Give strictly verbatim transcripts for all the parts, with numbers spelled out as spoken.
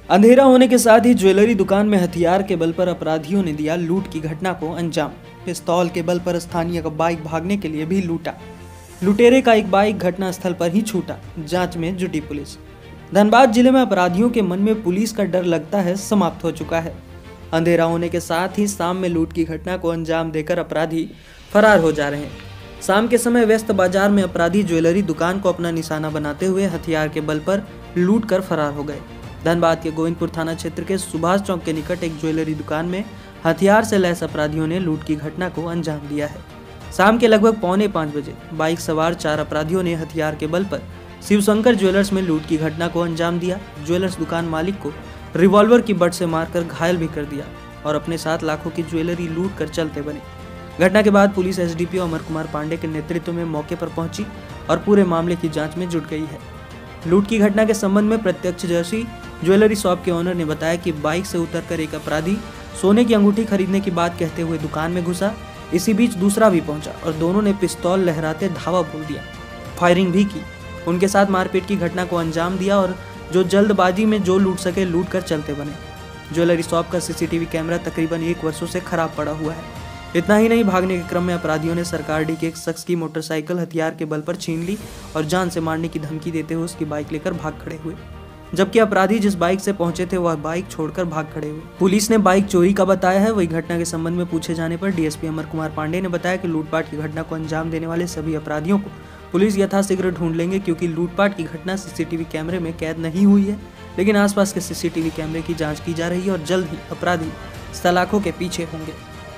अंधेरा होने के साथ ही ज्वेलरी दुकान में हथियार के बल पर अपराधियों ने दिया लूट की घटना को अंजाम। पिस्तौल के बल पर स्थानीय का बाइक भागने के लिए भी लूटा। लुटेरे का एक बाइक घटना स्थल पर ही छूटा। जांच में जुटी पुलिस। धनबाद जिले में अपराधियों के मन में पुलिस का डर लगता है समाप्त हो चुका है। अंधेरा होने के साथ ही शाम में लूट की घटना को अंजाम देकर अपराधी फरार हो जा रहे हैं। शाम के समय व्यस्त बाजार में अपराधी ज्वेलरी दुकान को अपना निशाना बनाते हुए हथियार के बल पर लूट कर फरार हो गए। धनबाद के गोविंदपुर थाना क्षेत्र के सुभाष चौक के निकट एक ज्वेलरी दुकान में हथियार से लैस अपराधियों ने लूट की घटना को अंजाम दिया है। शाम के लगभग पौने पाँच बजे बाइक सवार चार अपराधियों ने हथियार के बल पर शिवशंकर ज्वेलर्स में लूट की घटना को अंजाम दिया। ज्वेलर्स दुकान मालिक को रिवॉल्वर की बट से मारकर घायल भी कर दिया और अपने साथ लाखों की ज्वेलरी लूट कर चलते बने। घटना के बाद पुलिस एसडीपीओ अमर कुमार पांडे के नेतृत्व में मौके पर पहुंची और पूरे मामले की जांच में जुट गई है। लूट की घटना के संबंध में प्रत्यक्षदर्शी ज्वेलरी शॉप के ओनर ने बताया कि बाइक से उतरकर एक अपराधी सोने की अंगूठी खरीदने की बात कहते हुए दुकान में घुसा। इसी बीच दूसरा भी पहुंचा और दोनों ने पिस्तौल लहराते धावा बोल दिया, फायरिंग भी की। उनके साथ मारपीट की घटना को अंजाम दिया और जो जल्दबाजी में जो लूट सके लूट कर चलते बने। ज्वेलरी शॉप का सीसीटीवी कैमरा तकरीबन एक वर्षों से खराब पड़ा हुआ है। इतना ही नहीं, भागने के क्रम में अपराधियों ने सरकारडी के एक शख्स की मोटरसाइकिल हथियार के बल पर छीन ली और जान से मारने की धमकी देते हुए उसकी बाइक लेकर भाग खड़े हुए, जबकि अपराधी जिस बाइक से पहुंचे थे वह बाइक छोड़कर भाग खड़े हुए। पुलिस ने बाइक चोरी का बताया है। वही घटना के संबंध में पूछे जाने पर डीएसपी अमर कुमार पांडे ने बताया कि लूटपाट की घटना को अंजाम देने वाले सभी अपराधियों को पुलिस यथाशीघ्र ढूंढ लेंगे, क्योंकि लूटपाट की घटना सीसीटीवी कैमरे में कैद नहीं हुई है, लेकिन आसपास के सीसीटीवी कैमरे की जांच की जा रही है और जल्द ही अपराधी सलाखों के पीछे होंगे।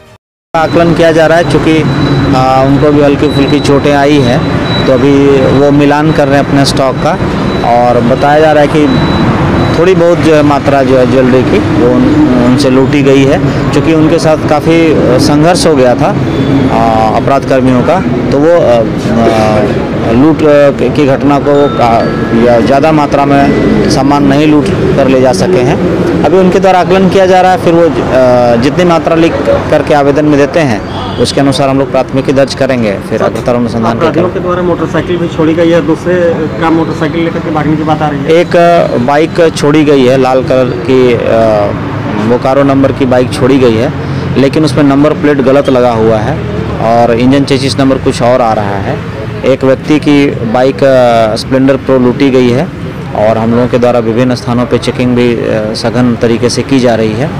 आकलन किया जा रहा है, चूँकि उनको भी हल्की फुल्की चोटें आई है, तो अभी वो मिलान कर रहे हैं अपने स्टॉक का और बताया जा रहा है कि थोड़ी बहुत जो है मात्रा जो है ज्वेलरी की वो उन, उनसे लूटी गई है। क्योंकि उनके साथ काफ़ी संघर्ष हो गया था अपराध कर्मियों का, तो वो आ, लूट की घटना को या ज़्यादा मात्रा में सामान नहीं लूट कर ले जा सके हैं। अभी उनके द्वारा आकलन किया जा रहा है, फिर वो जितनी मात्रा लिख करके आवेदन में देते हैं उसके अनुसार हम लोग प्राथमिकी दर्ज करेंगे। फिर अग्रतर अनुसंधान के द्वारा मोटरसाइकिल भी छोड़ी गई है, दूसरे का मोटरसाइकिल लेकर के भागने की बात आ रही है। एक बाइक छोड़ी गई है, लाल कलर की बोकारो नंबर की बाइक छोड़ी गई है, लेकिन उसमें नंबर प्लेट गलत लगा हुआ है और इंजन चेसिस नंबर कुछ और आ रहा है। एक व्यक्ति की बाइक स्प्लेंडर प्रो लूटी गई है और हम लोगों के द्वारा विभिन्न स्थानों पे चेकिंग भी सघन तरीके से की जा रही है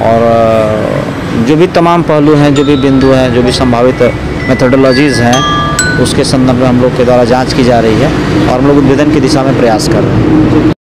और जो भी तमाम पहलू हैं, जो भी बिंदु हैं, जो भी संभावित मेथोडोलॉजीज़ हैं, उसके संदर्भ में हम लोग के द्वारा जांच की जा रही है और हम लोग उद्भेदन की दिशा में प्रयास कर रहे हैं।